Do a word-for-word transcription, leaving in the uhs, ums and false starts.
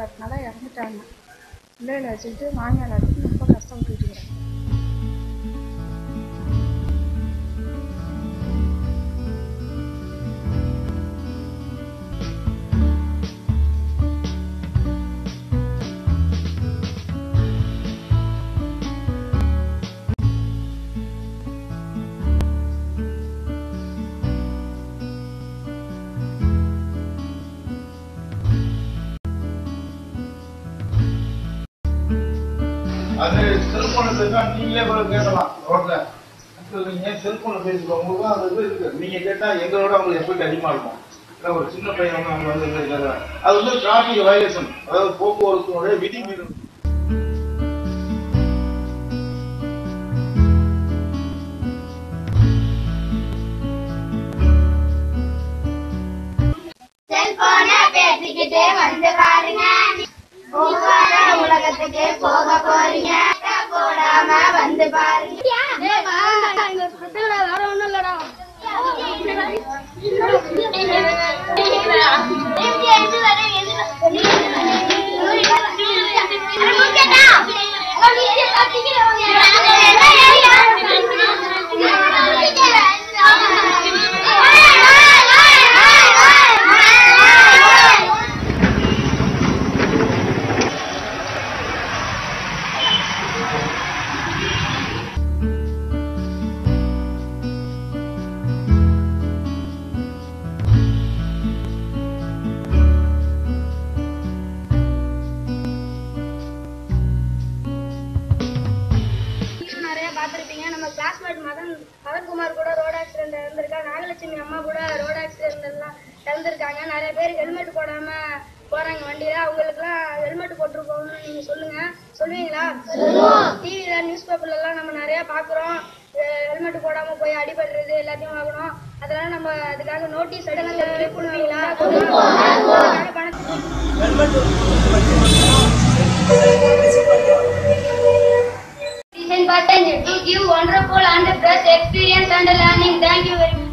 இல்லாதனால இறந்துட்டாங்க. பிள்ளைகளை வச்சுக்கிட்டு மாமியார் வச்சுட்டு ரொம்ப கஷ்டப்பட்டுட்டு இருக்கிறேன். அது செல்போனை பேசா நீங்களே கூட கேட்கலாம். ரோட்ல நீங்க செல்போனை பேசுறோம், உங்களுக்கு அது இது இருக்கு. நீங்க கேட்டா எங்களோட அவங்களுக்கு எப்படி அதிகமா இருக்கும். ஒரு சின்ன பையன் அவங்க வந்து அது வந்து டிராபிக் வயலேஷன், அதாவது போக்குவரத்துடைய விதிமீறல். செல்போனை பேசிக்கிட்டே வந்து பாருங்க, உலகத்துக்கு போக போறீங்க, போடாம வந்து பாருங்க. வேற ஒண்ணும் இல்லடா. பார்த்துருப்பீங்க, நம்ம கிளாஸ்மேட் மதன் மதன்குமார் கூட ரோட் ஆக்சிடென்ட் இறந்திருக்கா. நாகலட்சுமி அம்மா கூட ரோட் ஆக்சிடென்ட் எல்லாம் இறந்திருக்காங்க. நிறைய பேர் ஹெல்மெட் போடாம போறாங்க வண்டியில. அவங்களுக்கு எல்லாம் ஹெல்மெட் போட்டுருக்கோம்னு நீங்க சொல்லுங்க. சொல்லுவீங்களா? டிவில நியூஸ் பேப்பர்ல எல்லாம் நம்ம நிறைய பாக்குறோம். ஹெல்மெட் போடாம போய் அடிபடுறது எல்லாத்தையும் ஆகணும். அதெல்லாம் நம்ம அதுக்காக நோட்டீஸ் எடுக்கலாம். பண்ணுவீங்களா? Button to give wonderful and fresh experience and learning. Thank you very much.